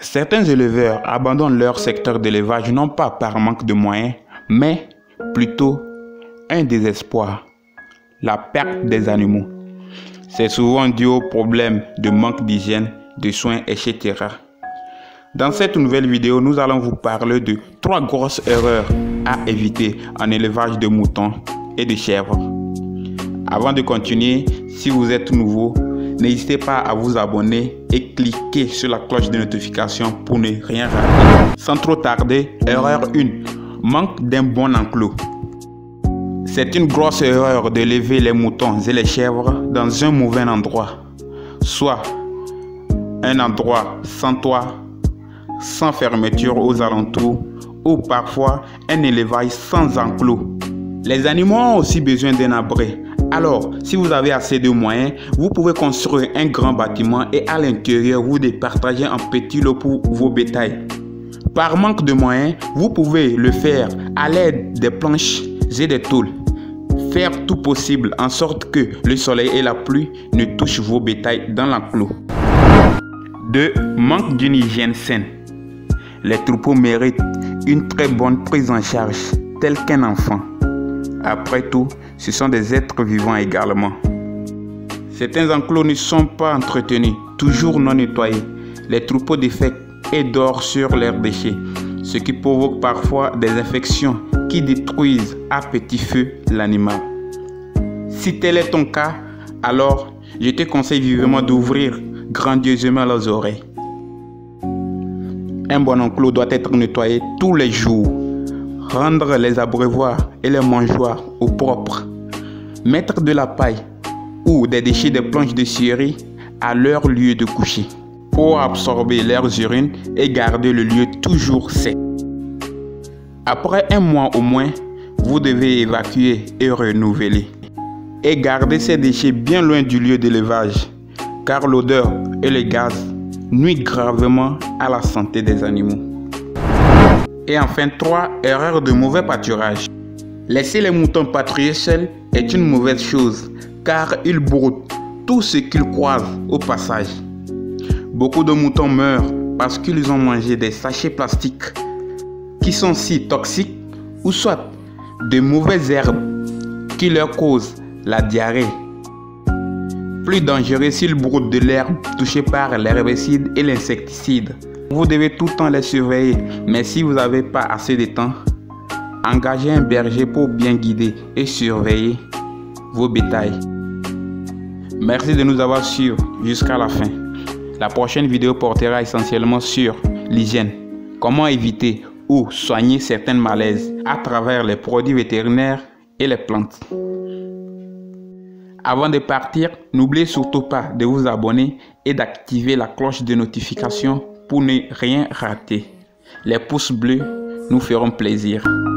Certains éleveurs abandonnent leur secteur d'élevage non pas par manque de moyens, mais plutôt un désespoir, la perte des animaux. C'est souvent dû au problème de manque d'hygiène, de soins, etc. Dans cette nouvelle vidéo, nous allons vous parler de 3 grosses erreurs à éviter en élevage de moutons et de chèvres. Avant de continuer, si vous êtes nouveau, n'hésitez pas à vous abonner et cliquer sur la cloche de notification pour ne rien rater. Sans trop tarder, erreur 1. Manque d'un bon enclos. C'est une grosse erreur de lever les moutons et les chèvres dans un mauvais endroit. Soit un endroit sans toit, sans fermeture aux alentours, ou parfois un élevage sans enclos. Les animaux ont aussi besoin d'un abri. Alors, si vous avez assez de moyens, vous pouvez construire un grand bâtiment et à l'intérieur, vous départager en petits lots pour vos bétails. Par manque de moyens, vous pouvez le faire à l'aide des planches et des tôles. Faire tout possible en sorte que le soleil et la pluie ne touchent vos bétails dans l'enclos. 2. Manque d'une hygiène saine. Les troupeaux méritent une très bonne prise en charge, telle qu'un enfant. Après tout, ce sont des êtres vivants également. Certains enclos ne sont pas entretenus, toujours non nettoyés. Les troupeaux défèquent et dorment sur leurs déchets, ce qui provoque parfois des infections qui détruisent à petit feu l'animal. Si tel est ton cas, alors je te conseille vivement d'ouvrir grandiosement leurs oreilles. Un bon enclos doit être nettoyé tous les jours. Rendre les abreuvoirs et les mangeoires au propre. Mettre de la paille ou des déchets de planches de scierie à leur lieu de coucher pour absorber leurs urines et garder le lieu toujours sec. Après un mois au moins, vous devez évacuer et renouveler. Et garder ces déchets bien loin du lieu d'élevage, car l'odeur et le gaz nuisent gravement à la santé des animaux. Et enfin 3, erreur de mauvais pâturage. Laisser les moutons patrouiller seuls est une mauvaise chose, car ils broutent tout ce qu'ils croisent au passage. Beaucoup de moutons meurent parce qu'ils ont mangé des sachets plastiques qui sont si toxiques, ou soit de mauvaises herbes qui leur causent la diarrhée. Plus dangereux s'ils broutent de l'herbe touchée par l'herbicide et l'insecticide. Vous devez tout le temps les surveiller, mais si vous n'avez pas assez de temps, engagez un berger pour bien guider et surveiller vos bétails. Merci de nous avoir suivis jusqu'à la fin. La prochaine vidéo portera essentiellement sur l'hygiène, comment éviter ou soigner certains malaises à travers les produits vétérinaires et les plantes. Avant de partir, n'oubliez surtout pas de vous abonner et d'activer la cloche de notification pour ne rien rater. Les pouces bleus nous feront plaisir.